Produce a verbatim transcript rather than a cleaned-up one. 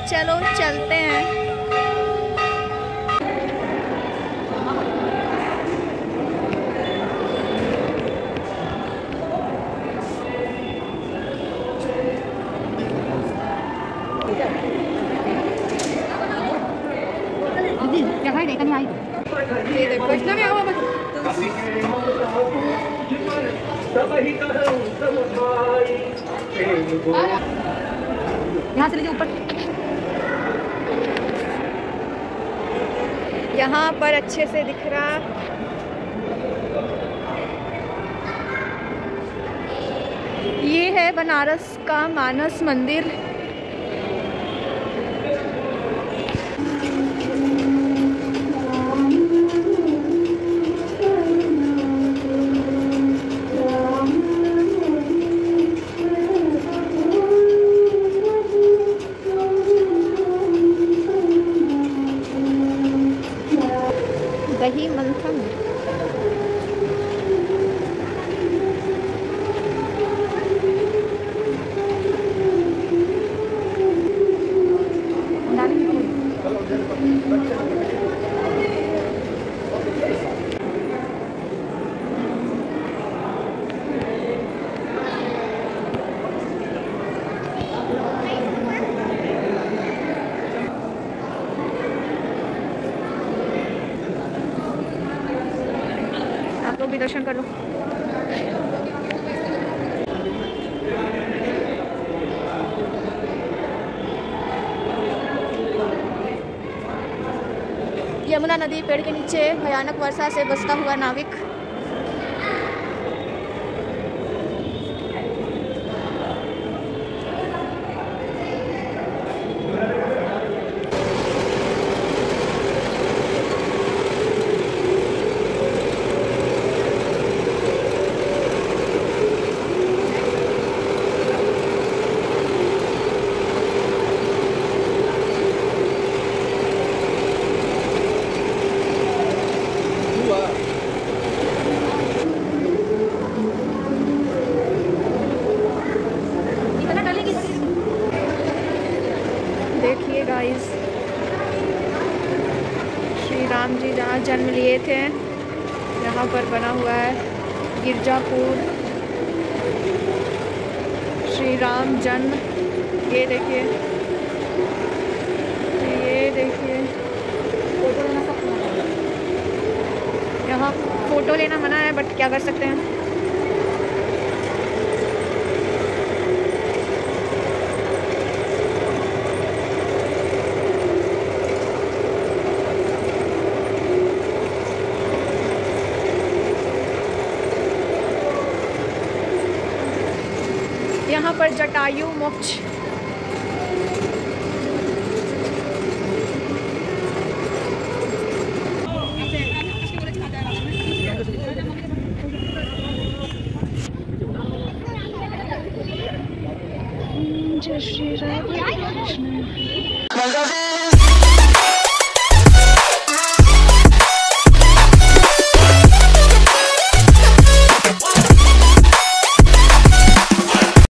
चलो चलते हैं। ये देखो इतना भी हुआ यहाँ से लीजिए ऊपर। यहाँ पर अच्छे से दिख रहा। ये है बनारस का मानस मंदिर। दही मंथन। आप लोग भी दर्शन कर लो। यमुना नदी पेड़ के नीचे भयानक वर्षा से बचता हुआ नाविक। देखिए गाइस, श्री राम जी जहाँ जन्म लिए थे यहाँ पर बना हुआ है गिरजापुर श्री राम जन्म। ये देखिए, ये देखिए यहाँ फोटो लेना मना है, बट क्या कर सकते हैं। यहाँ पर जटायु मोक्ष। जय श्री राम कृष्ण।